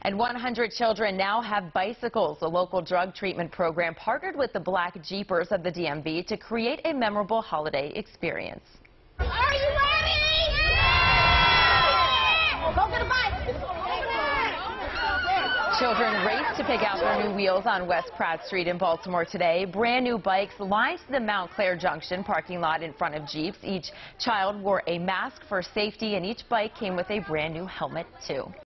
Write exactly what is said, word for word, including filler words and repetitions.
And one hundred children now have bicycles. A local drug treatment program partnered with the Black Jeepers of the D M V to create a memorable holiday experience. Are you ready? Yeah! Go get a bike. Children raced to pick out their new wheels on West Pratt Street in Baltimore today. Brand new bikes lined the Mount Clair Junction parking lot in front of Jeeps. Each child wore a mask for safety, and each bike came with a brand new helmet, too.